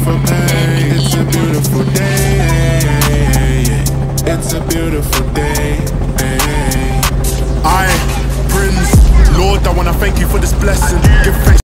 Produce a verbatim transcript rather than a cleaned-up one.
for pain. It's a beautiful day. It's a beautiful day. I, Prince, Lord, I wanna thank you for this blessing. Give thanks